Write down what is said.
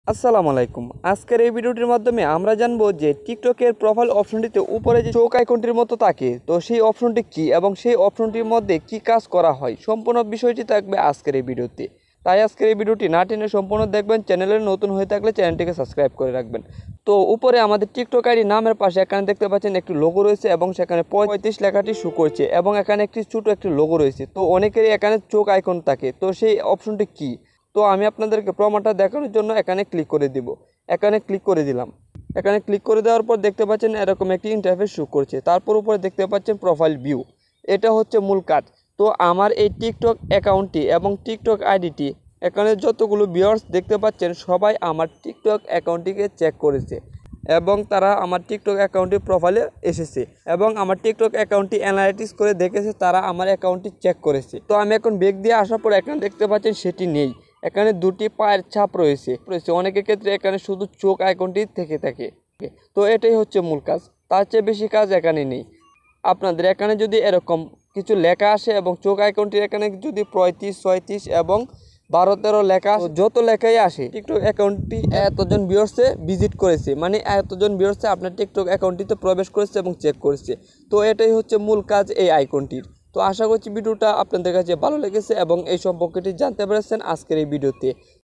আসসালামু আলাইকুম। আজকের এই ভিডিওটির মাধ্যমে আমরা জানবো যে টিকটকের প্রোফাইল অপশনটিতে উপরে যে চোখ আইকনটির মতো থাকে, তো সেই অপশনটি কি এবং সেই অপশনটির মধ্যে কি কাজ করা হয়, সম্পূর্ণ বিষয়টি থাকবে আজকের এই ভিডিওতে। তাই আজকের এই ভিডিওটি না টেনে সম্পূর্ণ দেখবেন। চ্যানেলে নতুন হয়ে থাকলে চ্যানেলটিকে সাবস্ক্রাইব করে রাখবেন। তো উপরে আমাদের টিকটক আইডি নামের পাশে এখানে দেখতে পাচ্ছেন একটি লোগো রয়েছে এবং সেখানে 35 লেখাটি শো করছে এবং এখানে একটি ছোট একটি লোগো রয়েছে। তো অনেকেরই এখানে চোখ আইকন থাকে, তো সেই অপশনটি কি? তো আমি আপনাদেরকে প্রমাণটা দেখানোর জন্য এখানে ক্লিক করে দিব। এখানে ক্লিক করে দিলাম। এখানে ক্লিক করে দেওয়ার পর দেখতে পাচ্ছেন এরকম একটি ইন্টারফেস শো করছে। তারপর উপরে দেখতে পাচ্ছেন প্রোফাইল ভিউ। এটা হচ্ছে মূল কাজ। তো আমার এই টিকটক অ্যাকাউন্টটি এবং টিকটক আইডিটি, এখানে যতগুলো ভিউয়ার্স দেখতে পাচ্ছেন সবাই আমার টিকটক অ্যাকাউন্টটিকে চেক করেছে এবং তারা আমার টিকটক অ্যাকাউন্টের প্রোফাইলে এসেছে এবং আমার টিকটক অ্যাকাউন্টটি অ্যানালাইটিক্স করে দেখেছে, তারা আমার অ্যাকাউন্টটি চেক করেছে। তো আমি এখন ব্যাক দিয়ে আসার পর এখানে দেখতে পাচ্ছেন সেটি নেই। এখানে দুটি পায়ের ছাপ রয়েছে। অনেকের ক্ষেত্রে এখানে শুধু চোখ আইকনটি থেকে থাকে। তো এটাই হচ্ছে মূল কাজ, তার চেয়ে বেশি কাজ এখানে নেই। আপনাদের এখানে যদি এরকম কিছু লেখা আসে এবং চোখ আইকনটির এখানে যদি 35, 36 এবং 12-13 লেখা, যত লেখাই আসে টিকটক অ্যাকাউন্টটি এতজন ভিউয়ার্সে ভিজিট করেছে, মানে এতজন ভিউয়ার্সে আপনার টিকটক অ্যাকাউন্টটিতে প্রবেশ করেছে এবং চেক করেছে। তো এটাই হচ্ছে মূল কাজ এই আইকনটির। তো আশা করছি ভিডিওটা আপনাদের কাছে ভালো লেগেছে এবং এই সম্পর্কটি জানতে পেরেছেন আজকের এই ভিডিওতে।